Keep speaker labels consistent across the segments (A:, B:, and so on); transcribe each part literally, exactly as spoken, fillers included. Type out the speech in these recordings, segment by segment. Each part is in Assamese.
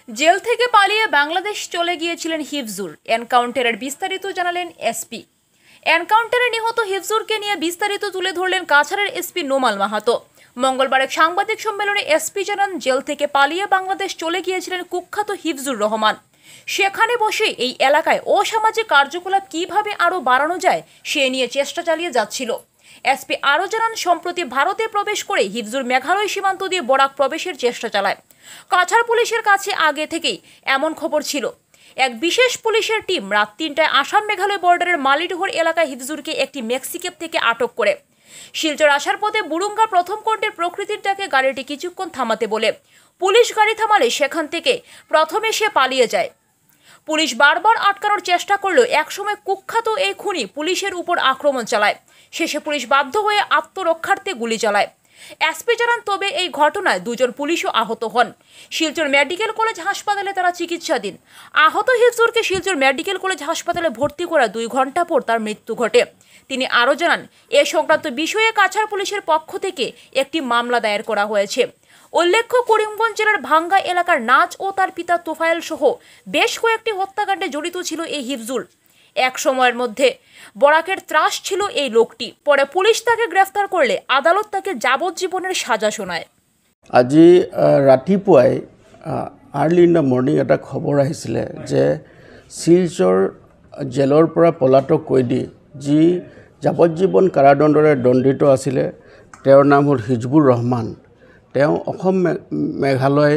A: জেল থেকে পালিয়ে বাংলাদেশ চলে গিয়েছিলেন হিফজুর। এনকাউন্টারের বিস্তারিত জানালেন এসপি। এনকাউন্টারে নিহত হিফজুরকে নিয়ে বিস্তারিত তুলে ধরলেন কাছাড়ের এসপি নোমাল মাহাতো। মঙ্গলবার এক সাংবাদিক সম্মেলনে এসপি জানান, জেল থেকে পালিয়ে বাংলাদেশ চলে গিয়েছিলেন কুখ্যাত হিফজুর রহমান। সেখানে বসে এই এলাকায় অসামাজিক কার্যকলাপ কিভাবে আরও বাড়ানো যায় সে নিয়ে চেষ্টা চালিয়ে যাচ্ছিল। এসপি আরও জানান, সম্প্রতি ভারতে প্রবেশ করে হিফজুর মেঘালয় সীমান্ত দিয়ে বরাক প্রবেশের চেষ্টা চালায়। কাছাড় পুলিশের কাছে আগে থেকেই এমন খবর ছিল। এক বিশেষ পুলিশের টিম রাত তিনটায় আসাম মেঘালয় বর্ডারের মালিডোহর এলাকায় হিফজুরকে একটি মেক্সিকেপ থেকে আটক করে। শিলচর আসার পথে বুরুঙ্গা প্রথম কণ্ঠের প্রকৃতির ডাকে গাড়িটি কিছুক্ষণ থামাতে বলে পুলিশ গাড়ি থামালে সেখান থেকে প্রথমে সে পালিয়ে যায়। পুলিশ বারবার আটকানোর চেষ্টা করলেও একসময় কুখ্যাত এই খুনি পুলিশের উপর আক্রমণ চালায়। শেষে পুলিশ বাধ্য হয়ে আত্মরক্ষার্থে গুলি চালায়। এসপি জানান, তবে এই ঘটনায় দুজন পুলিশও আহত হন। শিলচর মেডিকেল কলেজ হাসপাতালে তারা চিকিৎসাধীন। আহত হিফজুরকে শিলচর মেডিকেল কলেজ হাসপাতালে ভর্তি করা দুই ঘন্টা পর তার মৃত্যু ঘটে। তিনি আরও জানান, এ সংক্রান্ত বিষয়ে কাছাড় পুলিশের পক্ষ থেকে একটি মামলা দায়ের করা হয়েছে। উল্লেখ্য, করিমগঞ্জ জেলার ভাঙ্গা এলাকার নাচ ও তার পিতা তোফায়েল সহ বেশ কয়েকটি হত্যাকাণ্ডে জড়িত ছিল এই হিফজুর। এক সময়ের মধ্যে বরাকের ত্রাস ছিল এই লোকটি। পরে পুলিশ তাকে গ্রেফতার করলে আদালত তাকে যাবজ্জীবনের সাজা শোনায়।
B: আজি ৰাতিপুৱাই আৰ্লি ইন দ্য মৰ্ণিং এটা খবৰ আহিছিলে যে শিলচৰ জেলৰ পৰা পলাতক কয়দী যি যাবজ্জীৱন কাৰাদণ্ডৰে দণ্ডিত আছিলে, তেওঁৰ নাম হ'ল হিজবুৰ ৰহমান। তেওঁ অসম মেঘালয়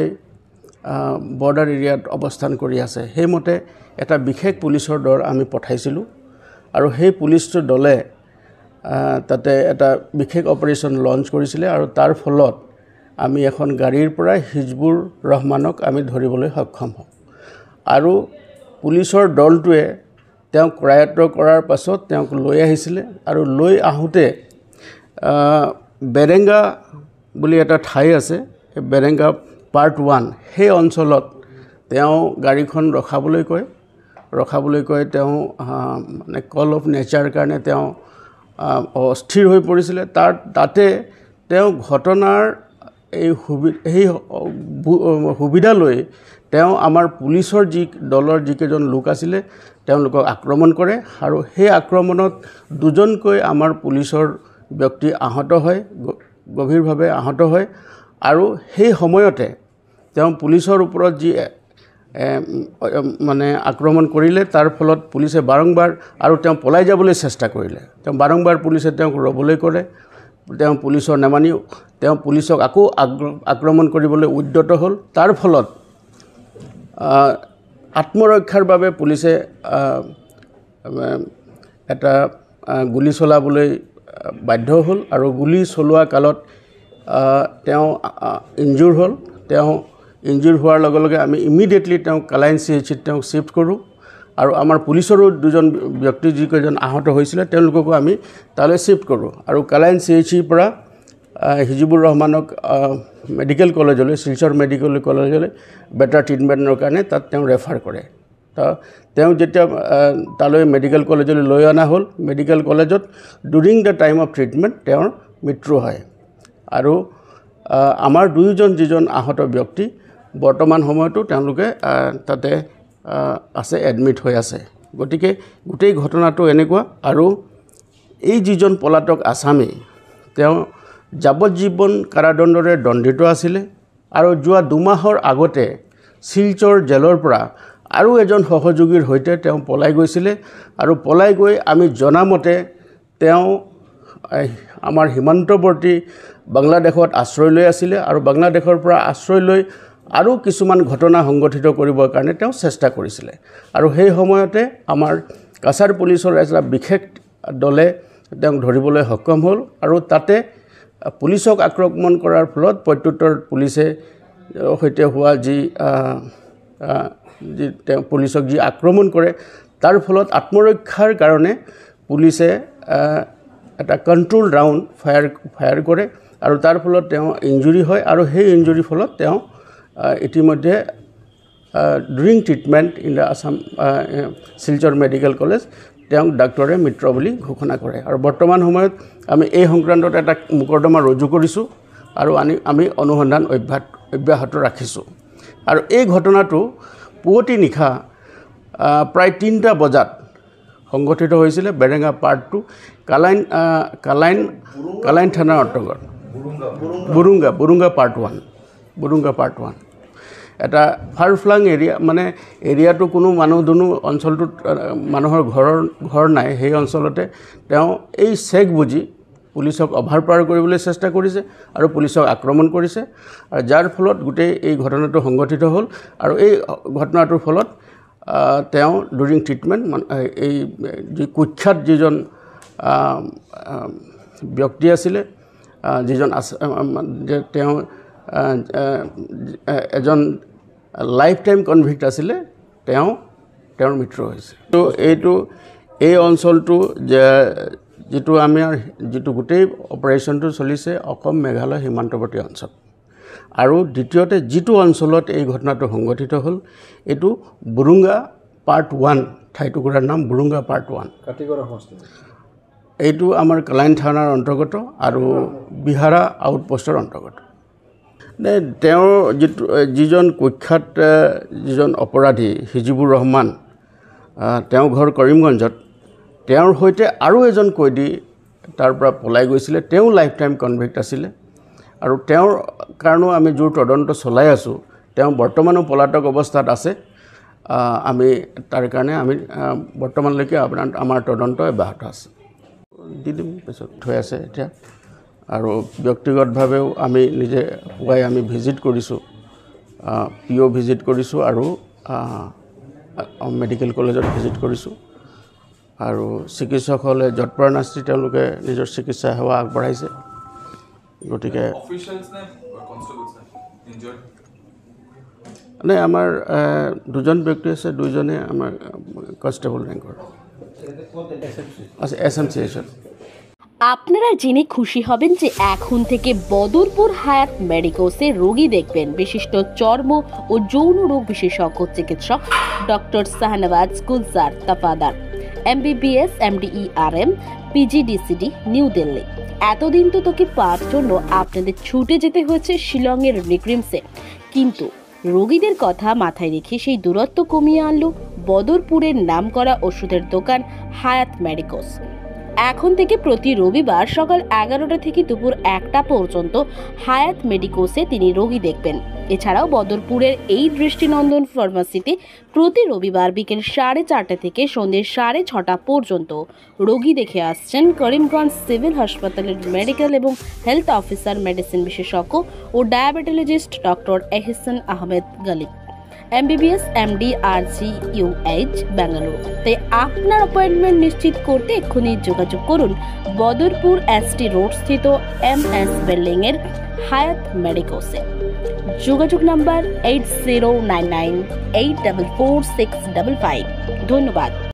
B: বৰ্ডাৰ এৰিয়াত অৱস্থান কৰি আছে। সেইমতে এটা বিশেষ পুলিচৰ দল আমি পঠাইছিলোঁ আৰু সেই পুলিচটোৰ দলে তাতে এটা বিশেষ অপাৰেশ্যন লঞ্চ কৰিছিলে আৰু তাৰ ফলত আমি এখন গাড়ীৰ পৰা হিজবুৰ ৰহমানক আমি ধৰিবলৈ সক্ষম হওঁ। আৰু পুলিচৰ দলটোৱে তেওঁক কৰায়ত্ব কৰাৰ পাছত তেওঁক লৈ আহিছিলে আৰু লৈ আহোঁতে বেৰেংগা বুলি এটা ঠাই আছে, বেৰেংগা পাৰ্ট ওৱান, সেই অঞ্চলত তেওঁ গাড়ীখন ৰখাবলৈ কয় ৰখাবলৈ কয় তেওঁ মানে কল অফ নেচাৰ কাৰণে তেওঁ অস্থিৰ হৈ পৰিছিলে। তাৰ তাতে তেওঁ ঘটনাৰ এই সুবিধা সেই সুবিধা লৈ তেওঁ আমাৰ পুলিচৰ যি দলৰ যিকেইজন লোক আছিলে তেওঁলোকক আক্ৰমণ কৰে আৰু সেই আক্ৰমণত দুজনকৈ আমাৰ পুলিচৰ ব্যক্তি আহত হয়, গভীৰভাৱে আহত হয়। আৰু সেই সময়তে তেওঁ পুলিচৰ ওপৰত যি মানে আক্ৰমণ কৰিলে, তাৰ ফলত পুলিচে বাৰম্বাৰ আৰু তেওঁ পলাই যাবলৈ চেষ্টা কৰিলে। তেওঁ বাৰম্বাৰ পুলিচে তেওঁক ৰ'বলৈ কৰে। তেওঁ পুলিচৰ নেমানি তেওঁ পুলিচক আকৌ আক্ৰমণ কৰিবলৈ উদ্যত হ'ল। তাৰ ফলত আত্মৰক্ষাৰ বাবে পুলিচে এটা গুলী চলাবলৈ বাধ্য হ'ল আৰু গুলী চলোৱা কালত তেওঁ ইনজুৰ হ'ল। তেওঁ ইনজুৰ হোৱাৰ লগে লগে আমি ইমিডিয়েটলি তেওঁক কালাইন চি এইচ চিত তেওঁক শ্বিফ্ট কৰোঁ আৰু আমাৰ পুলিচৰো দুজন ব্যক্তি যিকেইজন আহত হৈছিলে তেওঁলোককো আমি তালৈ শ্বিফ্ট কৰোঁ আৰু কালাইন চি এইচ চিৰ পৰা হিজিবুৰ ৰহমানক মেডিকেল কলেজলৈ, শিলচৰ মেডিকেল কলেজলৈ বেটাৰ ট্ৰিটমেণ্টৰ কাৰণে তাত তেওঁ ৰেফাৰ কৰে। তো তেওঁ যেতিয়া তালৈ মেডিকেল কলেজলৈ লৈ অনা হ'ল, মেডিকেল কলেজত during the time of treatment তেওঁৰ মৃত্যু হয়। আৰু আমাৰ দুয়োজন যিজন আহত ব্যক্তি বৰ্তমান সময়তো তেওঁলোকে তাতে আছে, এডমিট হৈ আছে। গতিকে গোটেই ঘটনাটো এনেকুৱা। আৰু এই যিজন পলাতক আছামী, তেওঁ যাৱজ্জীৱন কাৰাদণ্ডৰে দণ্ডিত আছিলে আৰু যোৱা দুমাহৰ আগতে শিলচৰ জেলৰ পৰা আৰু এজন সহযোগীৰ সৈতে তেওঁ পলাই গৈছিলে আৰু পলাই গৈ আমি জনামতে তেওঁ আমাৰ সীমান্তৱৰ্তী বাংলাদেশত আশ্ৰয় লৈ আছিলে আৰু বাংলাদেশৰ পৰা আশ্ৰয় লৈ আৰু কিছুমান ঘটনা সংগঠিত কৰিবৰ কাৰণে তেওঁ চেষ্টা কৰিছিলে। আৰু সেই সময়তে আমাৰ কাছাৰ পুলিচৰ এটা বিশেষ দলে তেওঁক ধৰিবলৈ সক্ষম হ'ল আৰু তাতে পুলিচক আক্ৰমণ কৰাৰ ফলত প্ৰত্যুত্তৰ পুলিচে সৈতে হোৱা যি যি তেওঁ পুলিচক যি আক্ৰমণ কৰে, তাৰ ফলত আত্মৰক্ষাৰ কাৰণে পুলিচে এটা কণ্ট্ৰোল ৰাউণ্ড ফায়াৰ ফায়াৰ কৰে আৰু তাৰ ফলত তেওঁ ইঞ্জুৰি হয়। আৰু সেই ইঞ্জুৰিৰ ফলত তেওঁ ইতিমধ্যে during treatment in the Assam Silchar medical college তেওঁক ডাক্তৰে মৃত বুলি ঘোষণা কৰে। আৰু বৰ্তমান সময়ত আমি এই সংক্ৰান্তত এটা মোকৰ্দমা ৰুজু কৰিছোঁ আৰু আনি আমি অনুসন্ধান অব্যাহত অব্যাহত ৰাখিছোঁ। আৰু এই ঘটনাটো পুৱতি নিশা প্ৰায় তিনিটা বজাত সংঘটিত হৈছিলে বেৰেঙা পাৰ্ট টু কালাইন কালাইন কালাইন থানাৰ অন্তৰ্গত Burunga Burunga part one Burunga part one এটা ফাৰফ্লাং এৰিয়া মানে এৰিয়াটো কোনো মানুহ দুনো অঞ্চলটোত মানুহৰ ঘৰৰ ঘৰ নাই সেই অঞ্চলতে তেওঁ এই চেক বুজি পুলিচক অভাৰপাৱাৰ কৰিবলৈ চেষ্টা কৰিছে আৰু পুলিচক আক্ৰমণ কৰিছে আৰু যাৰ ফলত গোটেই এই ঘটনাটো সংঘটিত হ'ল আৰু এই ঘটনাটোৰ ফলত তেওঁ ডুৰিং ট্ৰিটমেণ্ট এই যি কুখ্যাত যিজন ব্যক্তি আছিলে যিজন তেওঁ এজন লাইফ টাইম কনভিক্ট আছিলে তেওঁ তেওঁৰ মৃত্যু হৈছে তো এইটো এই অঞ্চলটো যে যিটো আমাৰ যিটো গোটেই অপাৰেশ্যনটো চলিছে অসম মেঘালয় সীমান্তৱৰ্তী অঞ্চল আৰু দ্বিতীয়তে যিটো অঞ্চলত এই ঘটনাটো সংঘটিত হ'ল এইটো বুৰুঙ্গা পাৰ্ট ওৱান ঠাইটুকুৰাৰ নাম বুৰুঙ্গা পাৰ্ট ওৱান এইটো আমাৰ কালাইন থানাৰ অন্তৰ্গত আৰু বিহাৰা আউটপোষ্টৰ অন্তৰ্গত নে তেওঁৰ যিটো যিজন কুখ্যাত যিজন অপৰাধী হিজিবুৰ ৰহমান তেওঁ ঘৰ কৰিমগঞ্জত তেওঁৰ সৈতে আৰু এজন কয়দী তাৰ পৰা পলাই গৈছিলে তেওঁ লাইফ টাইম কনভিক্ট আছিলে আৰু তেওঁৰ কাৰণেও আমি জোৰ তদন্ত চলাই আছোঁ তেওঁ বৰ্তমানো পলাতক অৱস্থাত আছে আমি তাৰ কাৰণে আমি বৰ্তমানলৈকে আপোনাৰ আমাৰ তদন্ত অব্যাহত আছে দি দিম পিছত থৈ আছে এতিয়া আৰু ব্যক্তিগতভাৱেও আমি নিজে পুৱাই আমি ভিজিট কৰিছোঁ পি অ' ভিজিট কৰিছোঁ আৰু মেডিকেল কলেজত ভিজিট কৰিছোঁ আৰু চিকিৎসকসকলে যৎপৰা নাস্তি তেওঁলোকে নিজৰ চিকিৎসা সেৱা আগবঢ়াইছে গতিকে মানে আমাৰ দুজন ব্যক্তি আছে দুইজনে আমাৰ কনষ্টেবল ৰেংকৰ আছে এছ এম চি এছত
C: আপনারা জেনে খুশি হবেন যে এখন থেকে বদরপুর হায়াত মেডিকোসে রোগী দেখবেন বিশিষ্ট চর্ম ও যৌন রোগ বিশেষজ্ঞ চিকিৎসক doctor Shahnawaz Gulzar Tafadar MBBS MDERM PGDCD New Delhi. এতদিন তো তোকে পাওয়ার জন্য আপনাদের ছুটে যেতে হয়েছে শিলংয়ের রিক্রিমসে, কিন্তু রোগীদের কথা মাথায় রেখে সেই দূরত্ব কমিয়ে আনলো বদরপুরের নামকরা ওষুধের দোকান হায়াত মেডিকোস। এখন থেকে প্রতি রবিবার সকাল এগারোটা থেকে দুপুর একটা পর্যন্ত হায়াত মেডিকোসে তিনি রোগী দেখবেন। এছাড়াও বদরপুরের এই দৃষ্টিনন্দন ফার্মাসিতে প্রতি রবিবার বিকেল সাড়ে চারটা থেকে সন্ধ্যে সাড়ে ছটা পর্যন্ত রোগী দেখে আসছেন করিমগঞ্জ সিভিল হাসপাতালের মেডিকেল এবং হেলথ অফিসার মেডিসিন বিশেষজ্ঞ ও diabetologist doctor Ehsan Ahmed Galib, MBBS MD RG UH Bengaluru. তাই আপনার অ্যাপয়েন্টমেন্ট নিশ্চিত করতে এক্ষুনি যোগাযোগ করুন বদরপুর এসটি রোড স্থিত এম এস বিল্ডিং এর হায়াত মেডিকোসে। যোগাযোগ number eight zero nine nine eight four four six five five. ধন্যবাদ।